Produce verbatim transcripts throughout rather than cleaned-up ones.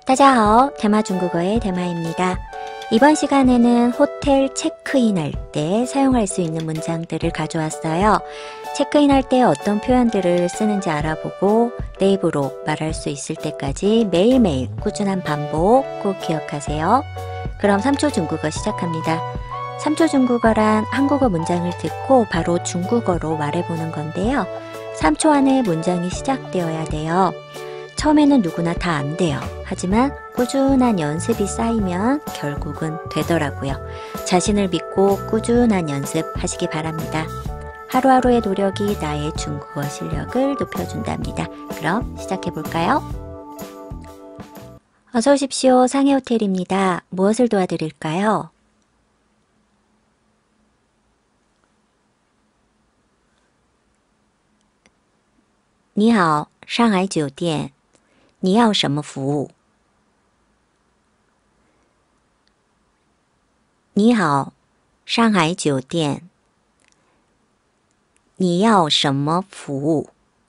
다자하오, 대마 중국어의 대마입니다. 이번 시간에는 호텔 체크인할 때 사용할 수 있는 문장들을 가져왔어요. 체크인할 때 어떤 표현들을 쓰는지 알아보고 내 입으로 말할 수 있을 때까지 매일매일 꾸준한 반복 꼭 기억하세요. 그럼 삼 초 중국어 시작합니다. 삼 초 중국어란 한국어 문장을 듣고 바로 중국어로 말해보는 건데요. 삼 초 안에 문장이 시작되어야 돼요. 처음에는 누구나 다 안 돼요. 하지만 꾸준한 연습이 쌓이면 결국은 되더라고요. 자신을 믿고 꾸준한 연습하시기 바랍니다. 하루하루의 노력이 나의 중국어 실력을 높여준답니다. 그럼 시작해볼까요? 어서 오십시오. 상해 호텔입니다. 무엇을 도와드릴까요? 你好，上海酒店，你要什么服务？你好，上海酒店，你要什么服务？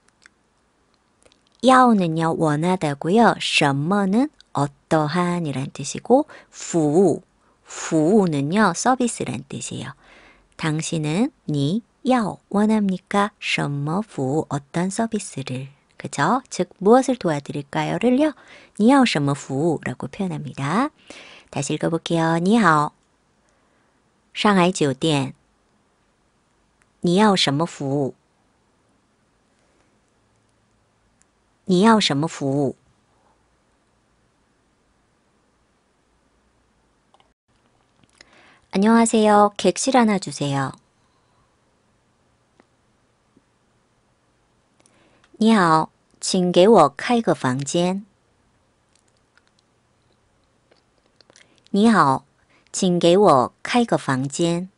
야오는요, 원하다고요. 什么는 어떠한 이란 뜻이고, 服务, 服务는요, 서비스란 뜻이에요. 당신은 니, 야오, 원합니까? 什么服务, 어떤 서비스를. 그죠? 즉, 무엇을 도와드릴까요?를요, 你要什么服务라고 표현합니다. 다시 읽어볼게요. 你好，上海酒店，你要什么服务？你要什么服务？ 안녕하세요. 객실 하나 주세요. 你好，请给我开个房间。你好，请给我开个房间。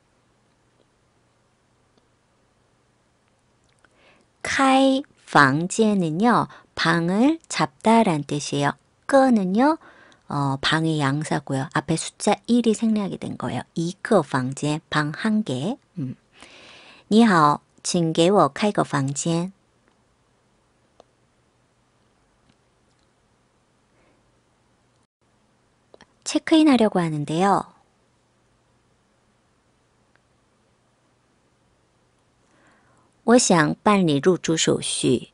开房间은요, 방을 잡다란 뜻이에요. 끄는요, 어, 방의 양사고요. 앞에 숫자 일이 생략이 된 거예요. 이거 방제, 방 한 개. 음. 你好，请给我开个房间。 체크인 하려고 하는데요. 我想办理入住手续。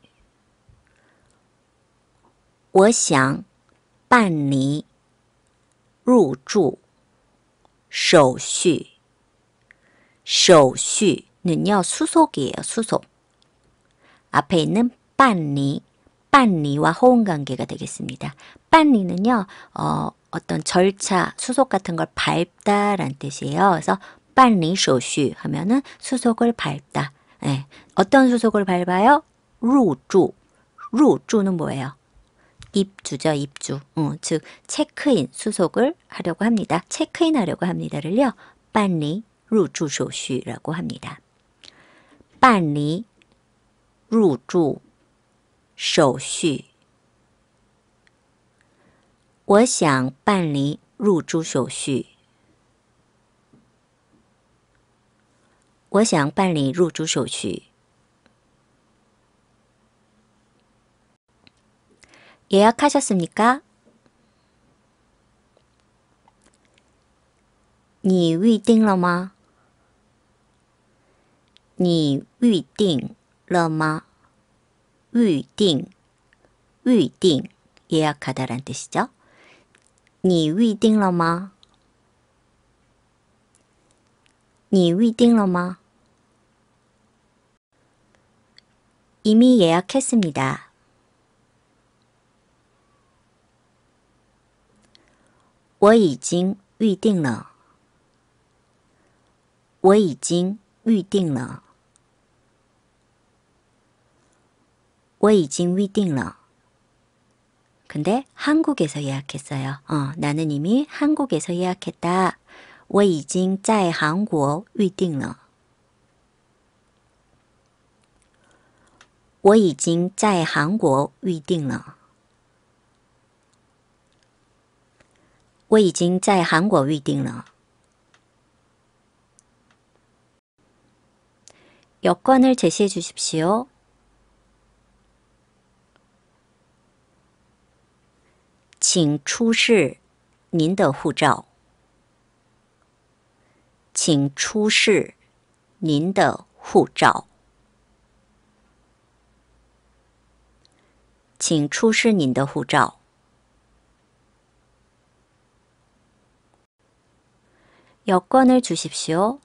我想办理入住手续。手续는요, 수속이에요. 수속. 앞에 있는 빤리, 빤리와 호응 관계가 되겠습니다. 빤리는요, 어, 어떤 절차, 수속 같은 걸 밟다란 뜻이에요. 그래서 빤리手续 하면은 수속을 밟다. 네. 어떤 수속을 밟아요? 入住. 入住는 뭐예요? 입주죠, 입주. 어, 즉 체크인, 수속을 하려고 합니다. 체크인 하려고 합니다를요, 办理入住手续라고 합니다. 办理入住手续。我想办理入住手续。我想办理入住手续。 예약하셨습니까? 你预定了吗?你预定了吗?预定,预定, 예약하다란 뜻이죠. 你预定了吗?你预定了吗? 이미 예약했습니다. 我已经预定了。我已经预定了。我已经预定了。 근데 한국에서 예약했어요. 어, 나는 이미 한국에서 예약했다. 我已经在韩国预定了。我已经在韩国预定了。我已经在韩国预定了。 여권을 제시해 주십시오. 请出示您的护照。请出示您的护照。请出示您的护照。 여권을 주십시오.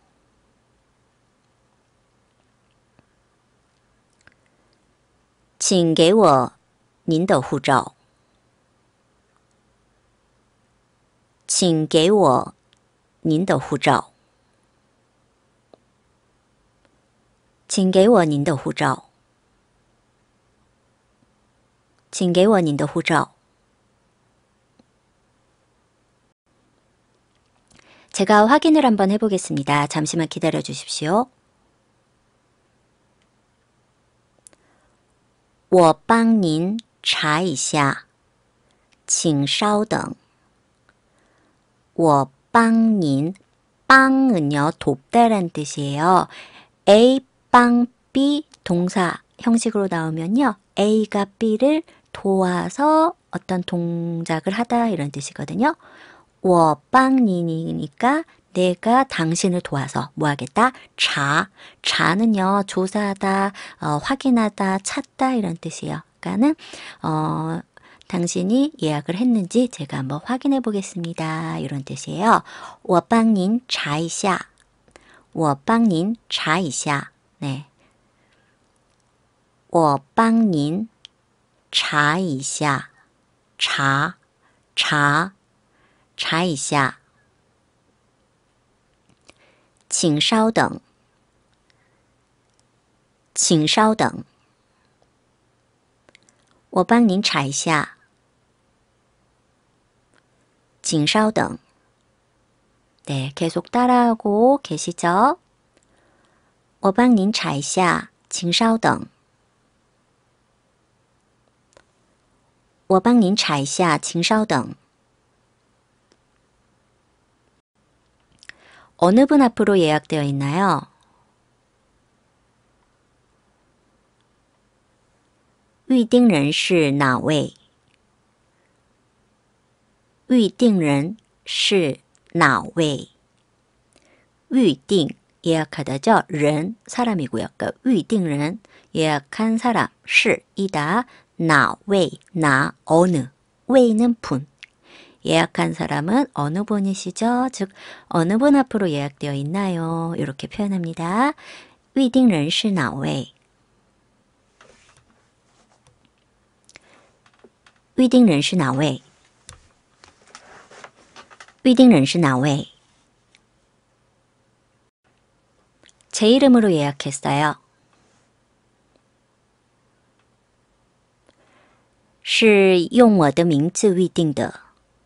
请给我您的护照。请给我您的护照。请给我您的护照。请给我您的护照。 제가 확인을 한번 해보겠습니다. 잠시만 기다려 주십시오. 我帮您查一下，请稍等。我帮您 빵은요 돕다란 뜻이에요. A, 빵, B 동사 형식으로 나오면요. A가 B를 도와서 어떤 동작을 하다 이런 뜻이거든요. 我帮你니까 내가 당신을 도와서 뭐 하겠다? 자, 자는요 조사하다, 어, 확인하다, 찾다 이런 뜻이에요. 그러니까는 어, 당신이 예약을 했는지 제가 한번 확인해 보겠습니다. 이런 뜻이에요. 我帮您查一下我帮您查一下 네. 我帮您查一下查查查一下请稍等请稍等我帮您查一下请稍等 네, 계속 따라하고 계시죠? 我帮您查一下请稍等我帮您查一下请稍等 어느 분 앞으로 예약되어 있나요? 预定人是哪位?预定人是哪位?预定 예약하다죠. 人 사람이고요. 그러니까 预定人 예약한 사람 是 이다. 哪位 나 어느 位는 분 예약한 사람은 어느 분이시죠? 즉 어느 분 앞으로 예약되어 있나요? 이렇게 표현합니다. 预定人是哪位?预定人是哪位?预定人是哪位? 제 이름으로 예약했어요. 是用我的名字预定的。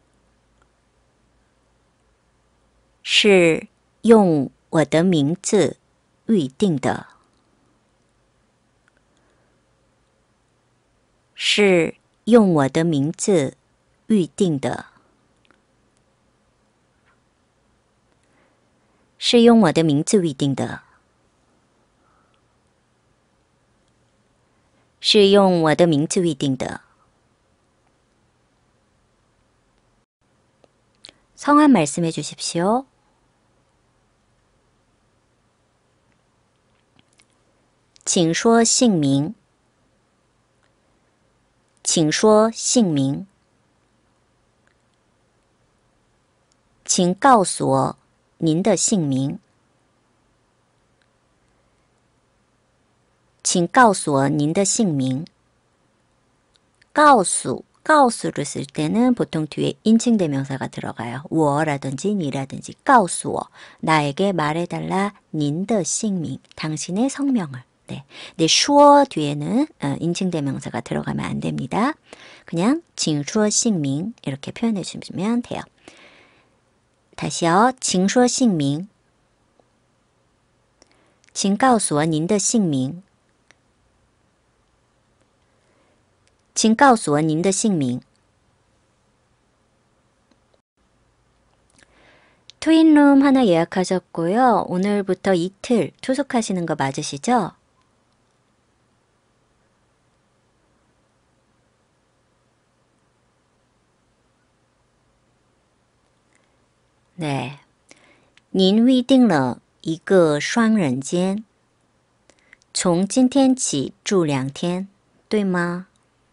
是用我的名字预定的。是用我的名字预定的。是用我的名字预定的。是用我的名字预定的。 성함 말씀해 주십시오. 请说姓名请说姓名请告诉我您的姓名请告诉我您的姓名告诉 告诉를 쓸 때는 보통 뒤에 인칭 대명사가 들어가요. 我라든지 니라든지 告诉我 나에게 말해달라 您的姓名 당신의 성명을 네, 근데 说 뒤에는 어, 인칭 대명사가 들어가면 안 됩니다. 그냥 请说姓名 이렇게 표현해 주시면 돼요. 다시요. 请说姓名请告诉我您的姓名请告诉我您的姓名 트윈룸 하나 예약하셨고요. 오늘부터 이틀 투숙하시는 거 맞으시죠? 네. 您预定了一个双人间从今天起住两天对吗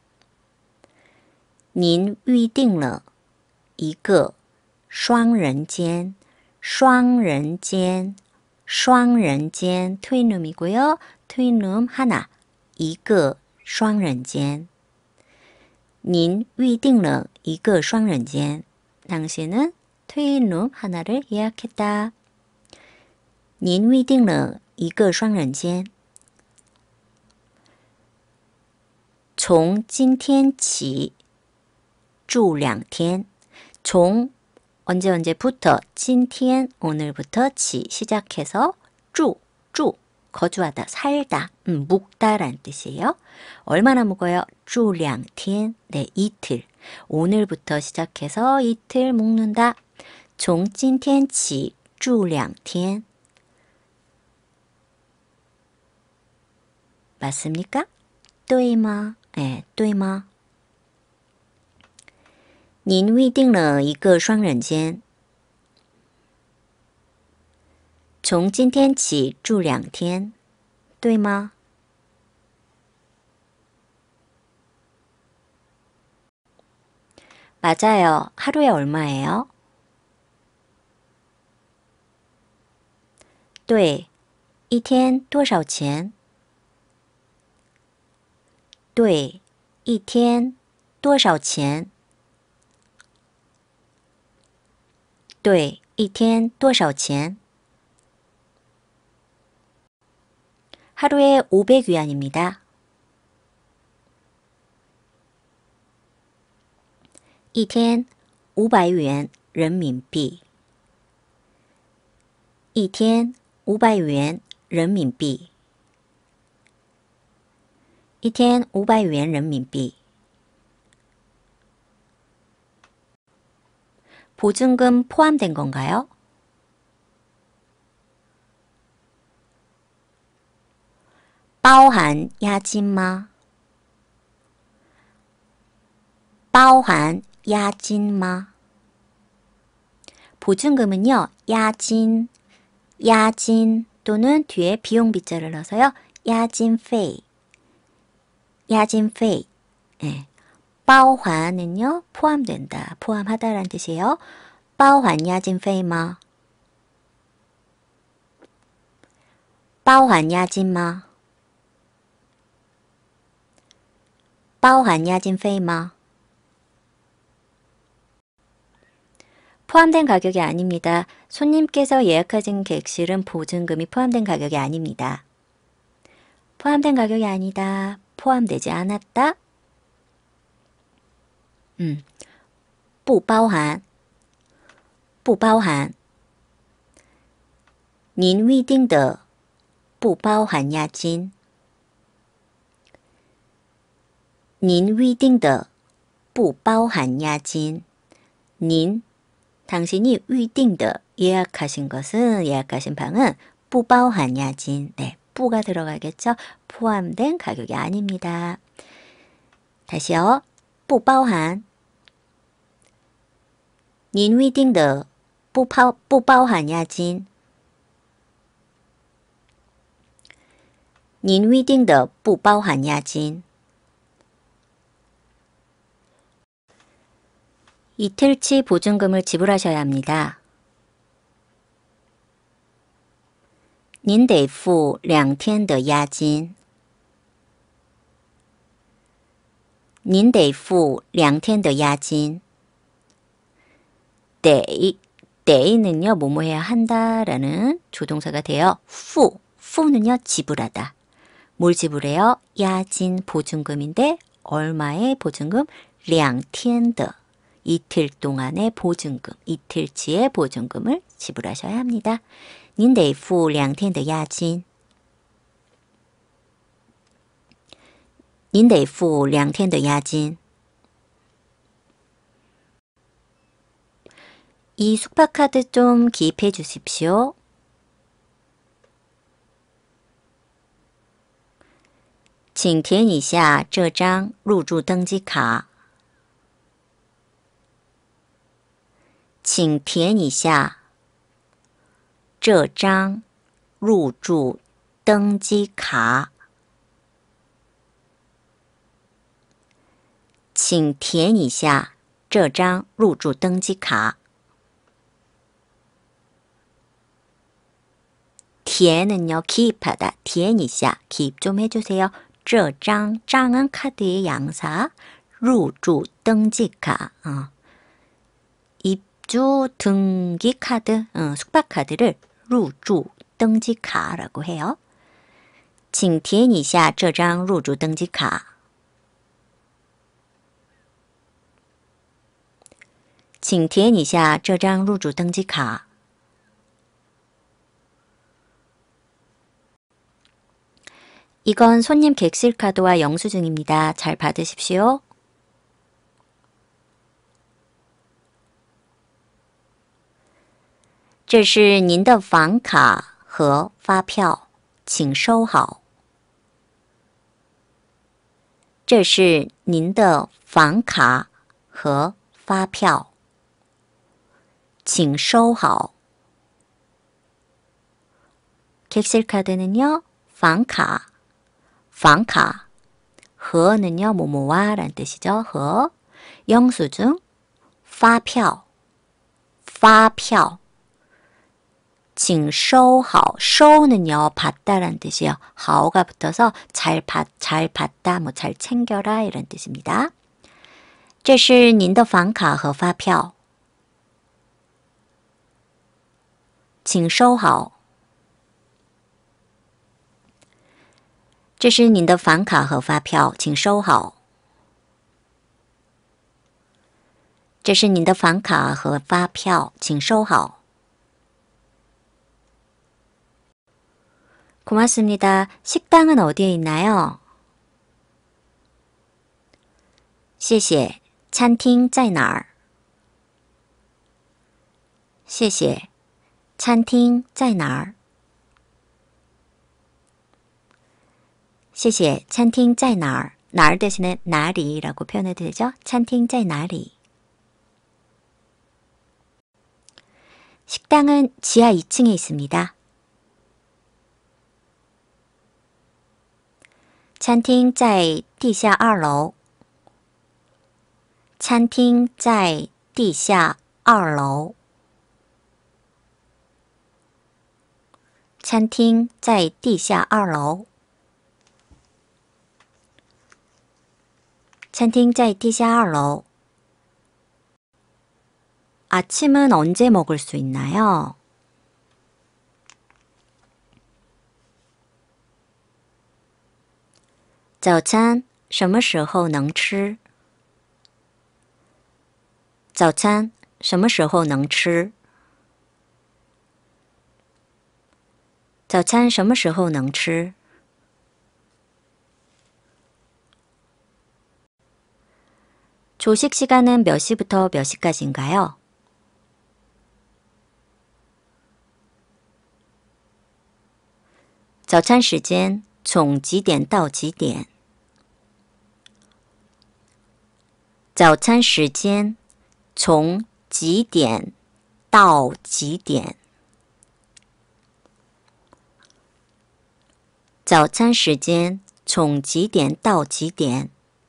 您预定了一个双人间双人间双人间트윈룸이고요. 트윈룸 하나 一个双人间您预定了一个双人间 당신은 트윈룸 하나를 예약했다. 您预定了一个双人间从今天起住两天从언제 언제부터 今天 오늘부터 起 시작해서 주, 주 거주하다, 살다, 음, 묵다라는 뜻이에요. 얼마나 묵어요? 주, 两天 네, 이틀. 오늘부터 시작해서 이틀 묵는다. 从今天起住两天 맞습니까? 对吗? 네, 对吗?您预定了一个双人间从今天起住两天对吗 맞아요. 하루에 얼마예요? 对一天多少钱对一天多少钱对一天多少钱 하루에 오백 위안입니다. 一天五百元人民币一天五百元人民币一天五百元人民币 보증금 포함된 건가요? 包含押金吗包含押金吗 보증금은요. 야진, 야진 또는 뒤에 비용 빗자를 넣어서요. 야진페이, 야진페이. 네. 包含은요. 포함된다, 포함하다라는 뜻이에요. 包含押金费吗包含押金吗包含押金费吗 포함된 가격이 아닙니다. 손님께서 예약하신 객실은 보증금이 포함된 가격이 아닙니다. 포함된 가격이 아니다. 포함되지 않았다. 음, 不包含不包含您预定的不包含押金您预定的不包含押金您 당신이 预定的 예약하신 것은 예약하신 방은 不包含押金 네, 不가 들어가겠죠. 포함된 가격이 아닙니다. 다시요. 不包含您预定的不包不包含押金您预定的不包含押金 이틀치 보증금을 지불하셔야 합니다. 您得付两天的押金您得付两天的押金 得,得는요, 뭐뭐 해야 한다라는 조동사가 돼요. 푸, 푸는요, 지불하다. 뭘 지불해요? 야진 보증금인데 얼마의 보증금? 两天的 이틀 동안의 보증금, 이틀치의 보증금을 지불하셔야 합니다. 您得付两天的押金您得付两天的押金 이 숙박카드 좀 기입해 주십시오. 请填一下这张入住登记卡请填一下这张入住登机卡请填一下这张入住登机卡 填은요, 기입하다. 填一下, 기입 좀 해주세요. 这张, 장은 카드의 양사, 入住登机卡, 어. 입주 등기 카드, 어, 숙박 카드를 入住登机卡라고 해요. 请填一下这张入住登机卡请填一下这张入住登机卡 이건 손님 객실 카드와 영수증입니다. 잘 받으십시오. 这是您的房卡和发票，请收好。这是您的房卡和发票，请收好。객실 카드는요, 房卡 房卡 和는요, 뭐뭐와 라는 뜻이죠. 和 영수증 发票 发票请收好 收는요, 받다라는 뜻이에요. 好가 붙어서 잘 받, 잘 받다, 뭐 잘 챙겨라 이런 뜻입니다. 这是您的房卡和发票请收好这是您的房卡和发票，请收好。这是您的房卡和发票，请收好。고맙습니다. 식당은 어디에 있나요? 谢谢. 餐厅在哪儿?谢谢. 餐厅在哪儿?谢谢. 餐厅在哪儿? 哪儿 대신에 나리라고 표현해도 되죠? 餐厅在哪里? 식당은 지하 이 층에 있습니다. 餐厅在地下二楼. 餐厅在地下二楼. 餐厅在地下二楼. 餐厅在地下二楼. 아침은 언제 먹을 수 있나요? 早餐什么时候能吃? 早餐什么时候能吃? 早餐什么时候能吃? 조식 시간은 몇 시부터 몇 시까지인가요? 早餐时间从几点到几点? 早餐时间从几点到几点? 早餐时间从几点到几点?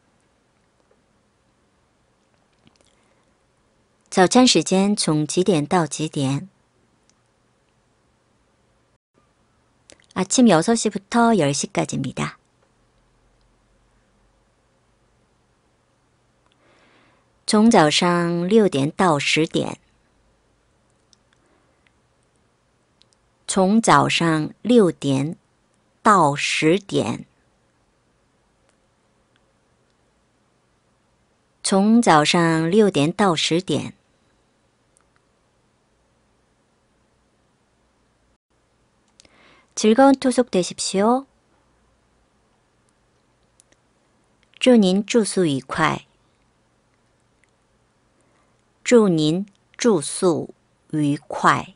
早餐时间从几点到几点? 아침 여섯 시부터 열 시까지입니다. 총早上六点到十点. 총早上六点到十点. 총早上六点到十点. 즐거운 투숙 되십시오. 祝您住宿愉快. 祝您住宿愉快.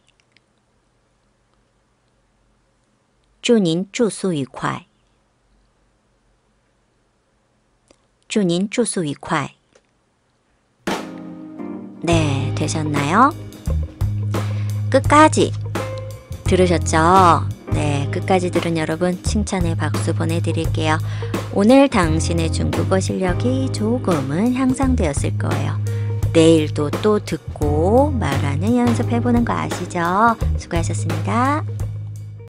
祝您住宿愉快. 祝您住宿愉快. 네, 되셨나요? 끝까지 들으셨죠? 네, 끝까지 들은 여러분 칭찬의 박수 보내드릴게요. 오늘 당신의 중국어 실력이 조금은 향상되었을 거예요. 내일도 또 듣고 말하는 연습해보는 거 아시죠? 수고하셨습니다.